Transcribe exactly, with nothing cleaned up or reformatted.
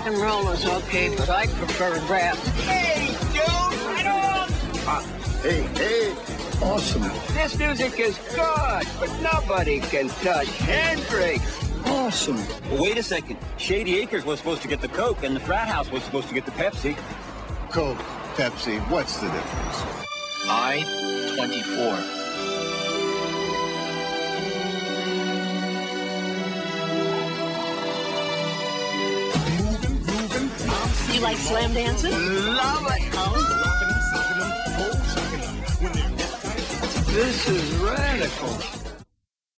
rock and roll is okay, but I prefer rap. Hey, dude, right on! Uh, hey, hey, awesome. This music is good, but nobody can touch Hendrix. Awesome. Well, wait a second. Shady Acres was supposed to get the Coke, and the frat house was supposed to get the Pepsi. Coke, Pepsi, what's the difference? I twenty-four. You like slam dancing? Love it! This is radical.